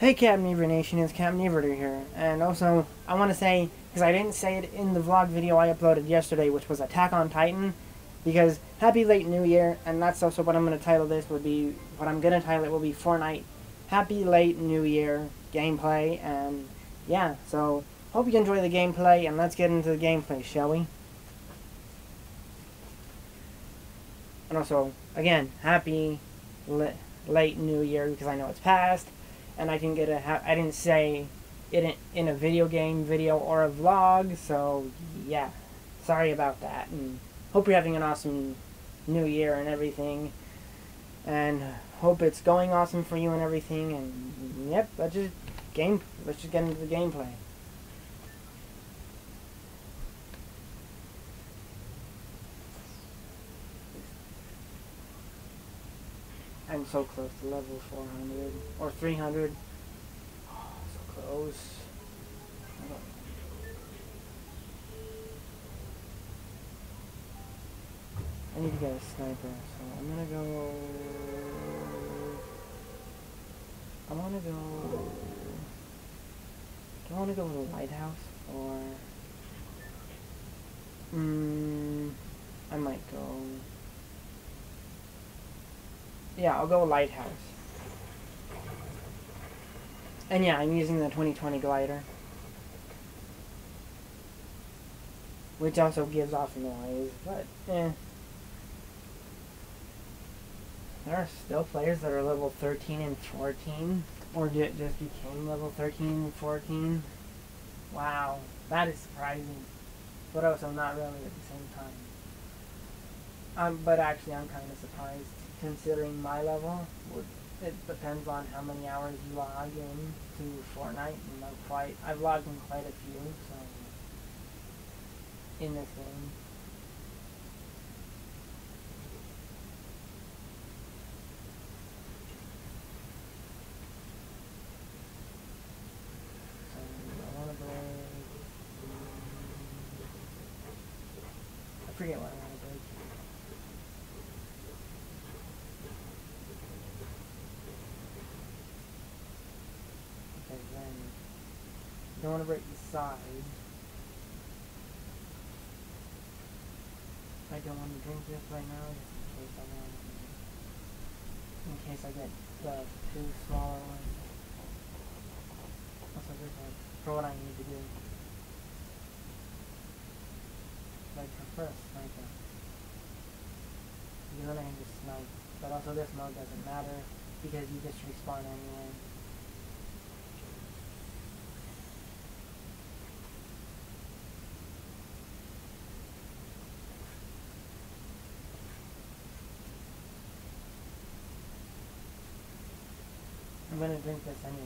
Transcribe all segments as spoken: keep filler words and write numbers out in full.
Hey Captain Ever Nation, it's Captain Everter here, and also I want to say, because I didn't say it in the vlog video I uploaded yesterday, which was Attack on Titan, because Happy Late New Year, and that's also what I'm going to title this, would be, what I'm going to title it will be Fortnite Happy Late New Year gameplay, and yeah, so hope you enjoy the gameplay, and let's get into the gameplay, shall we? And also, again, Happy Late New Year, because I know it's past, and I can get a ha I didn't say it in, in a video game video or a vlog, so yeah, sorry about that, and hope you're having an awesome new year and everything, and hope it's going awesome for you and everything, and yep, let's just game let's just get into the gameplay. I'm so close to level four hundred or three hundred. Oh, so close. I need to get a sniper, so I'm gonna go. I wanna go. Do I wanna go with a lighthouse or? Hmm. I might go. Yeah, I'll go lighthouse. And yeah, I'm using the twenty twenty glider, which also gives off noise, but eh. There are still players that are level thirteen and fourteen, or just became level thirteen and fourteen. Wow, that is surprising, but also not really at the same time. Um, but actually, I'm kind of surprised, considering my level. It depends on how many hours you log in to Fortnite, and I'm quite, I've logged in quite a few, so, in this game. So, I want to go, I forget what I want to break. Okay, then, you don't want to break the side. I don't want to drink this right now, just in case I want, in case I get the two smaller ones. Also, this one, for what I need to do. I prefer a sniper, because then I can just snipe. But also this mode doesn't matter, because you just respawn anyway. I'm gonna drink this anyway.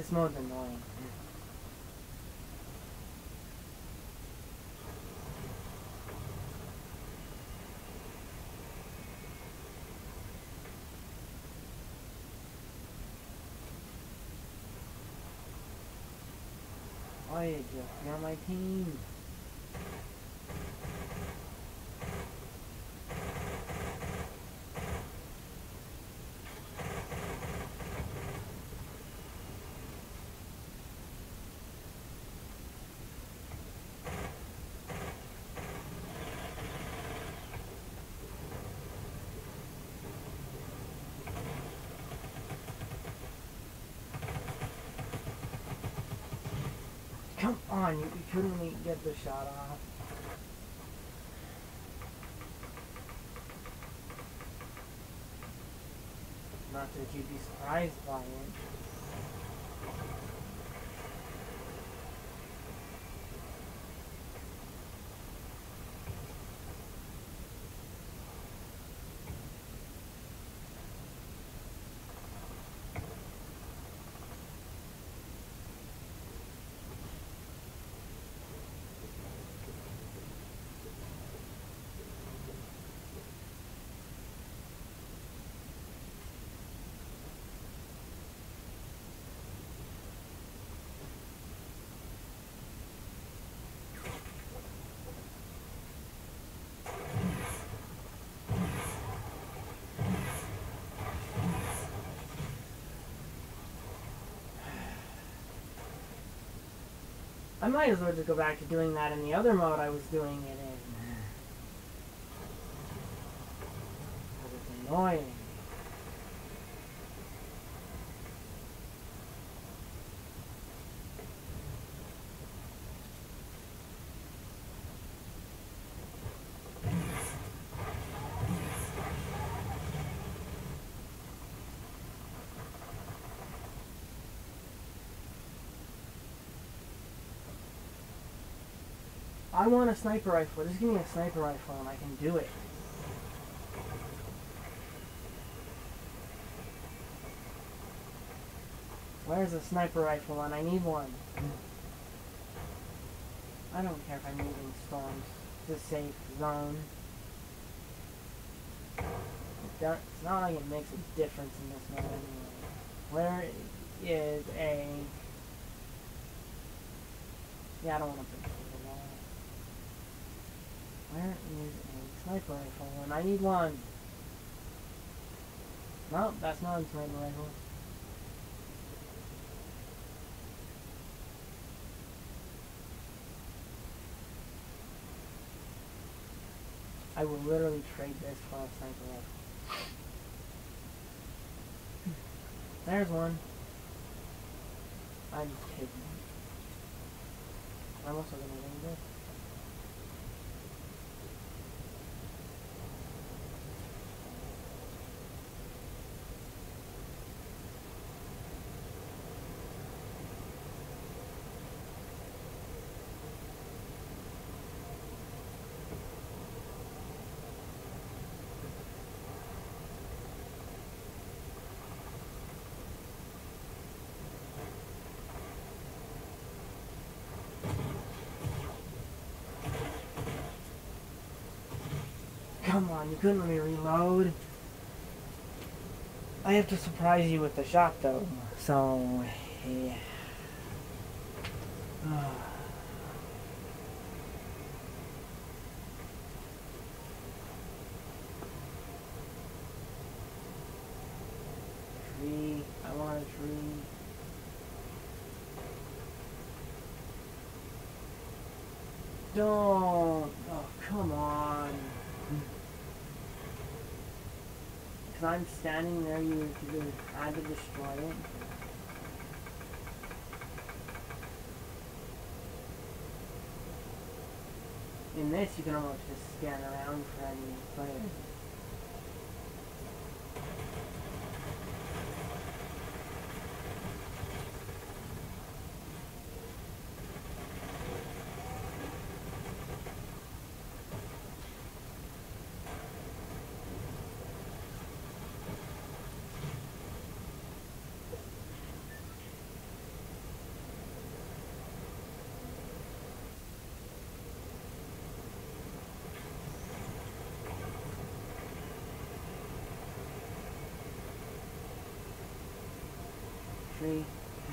This mode's annoying. Why did you? You're on my team. Come on, you, you couldn't even get the shot off. Not that you'd be surprised by it. I might as well just go back to doing that in the other mode I was doing it in. Because it's annoying. I want a sniper rifle. Just give me a sniper rifle and I can do it. Where's a sniper rifle and I need one? I don't care if I'm moving storms. It's a safe zone. It's not like it makes a difference in this mode anyway. Where is a... Yeah, I don't want to put it in the wall. Where is a sniper rifle? And I need one. No, that's not a sniper rifle. I will literally trade this for a sniper rifle. There's one. I'm kidding. I'm also gonna win this. Come on, you couldn't let me reload. I have to surprise you with the shot though, so yeah. Tree, I want a tree. Don't, oh come on. I'm standing there, you had to destroy it. In this, you can almost just scan around for any players. three.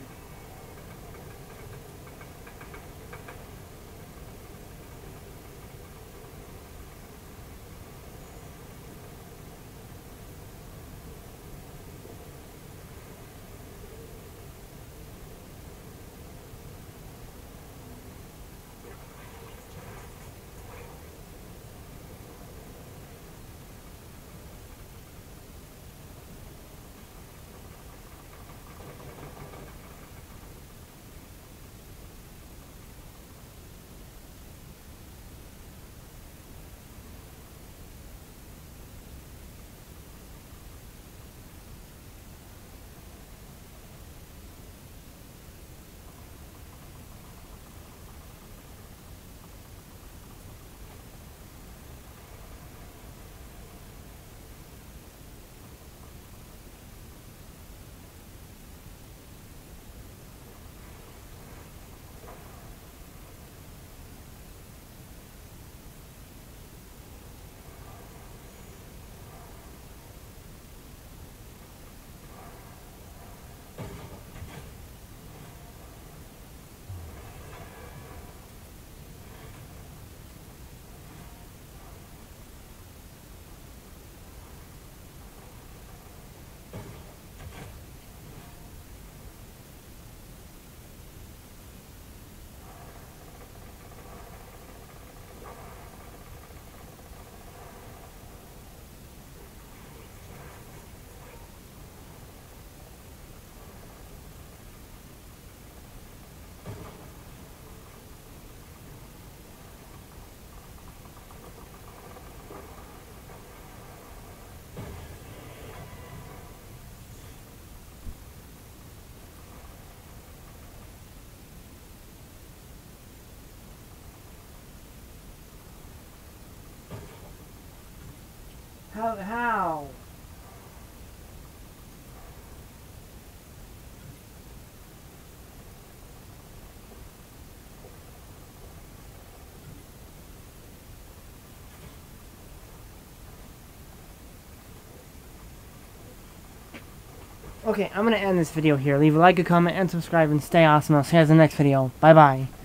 How? How? Okay, I'm gonna end this video here. Leave a like, a comment, and subscribe, and stay awesome. I'll see you guys in the next video. Bye bye.